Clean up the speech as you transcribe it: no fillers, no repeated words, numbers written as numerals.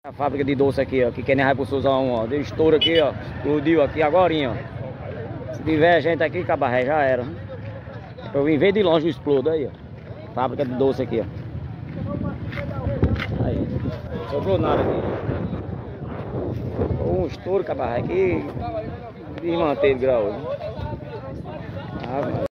A fábrica de doce aqui, ó, que quem vai pro Suzão, ó, deu estouro aqui, ó, explodiu aqui agorinha, ó. Se tiver gente aqui, cabaré, já era. Eu vim ver de longe o explodo aí, ó. Fábrica de doce aqui, ó. Aí, sobrou nada aqui. Um estouro, cabaré, aqui, desmanteve grau. Ah,